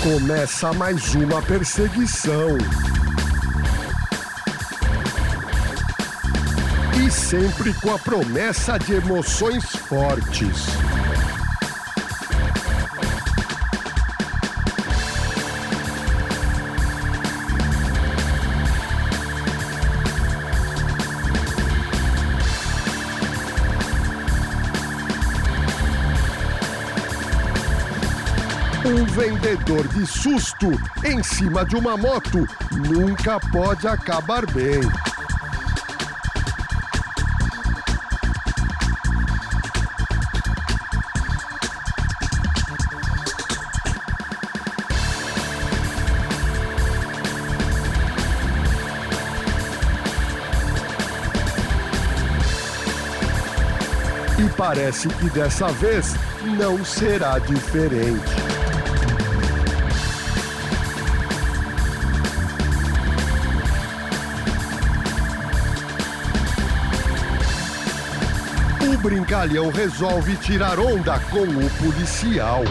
Começa mais uma perseguição. E sempre com a promessa de emoções fortes. Um vendedor de susto em cima de uma moto nunca pode acabar bem. E parece que dessa vez não será diferente. O brincalhão resolve tirar onda com o policial.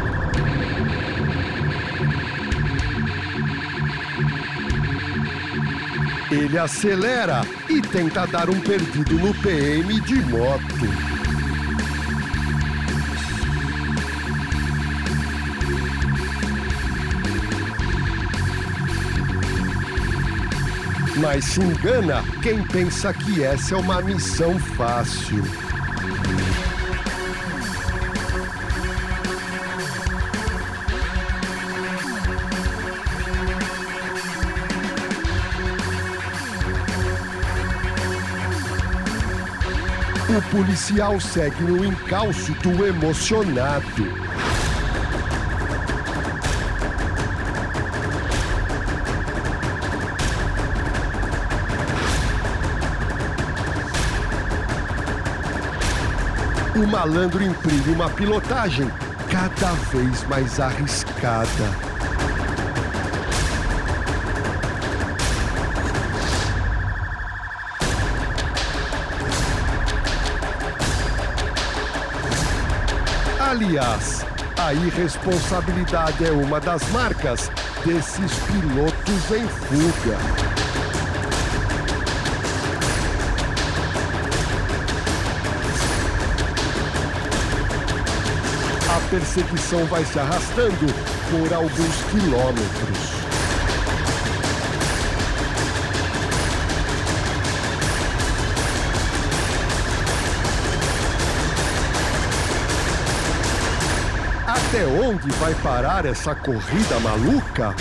Ele acelera e tenta dar um perdido no PM de moto. Mas se engana quem pensa que essa é uma missão fácil. O policial segue no encalço emocionado. O malandro imprime uma pilotagem cada vez mais arriscada. Aliás, a irresponsabilidade é uma das marcas desses pilotos em fuga. A perseguição vai se arrastando por alguns quilômetros. Até onde vai parar essa corrida maluca?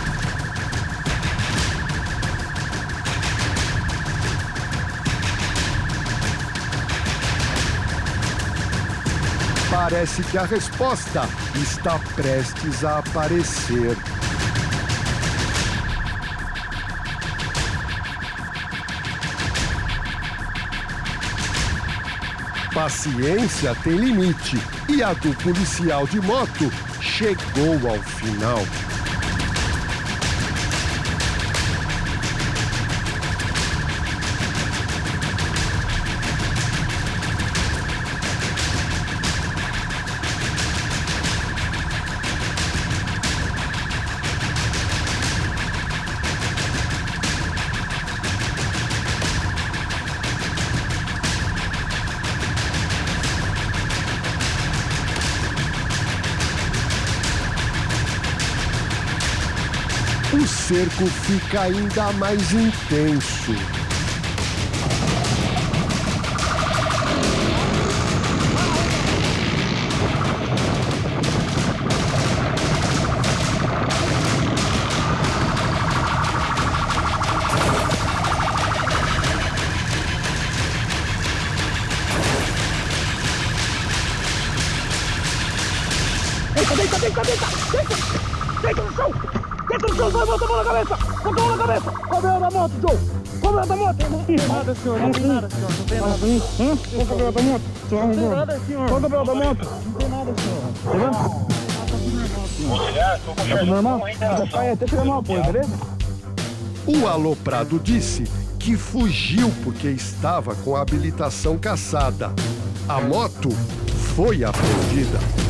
Parece que a resposta está prestes a aparecer. Paciência tem limite e a do policial de moto chegou ao final. O cerco fica ainda mais intenso. Deita no chão! Deita no chão, vai, bota a mão na cabeça! Bota a mão na cabeça! Qual é o cabelo da moto, Joe? Qual é o da moto? Não tem nada, senhor, não tem nada, senhor, não tem nada. Qual é o cabelo da moto? Não tem nada, senhor. Qual é o cabelo da moto? Não tem nada, senhor. Tá tudo normal? Tá normal? Até tirar uma apoio, beleza? O aloprado disse que fugiu porque estava com a habilitação cassada. A moto foi apreendida.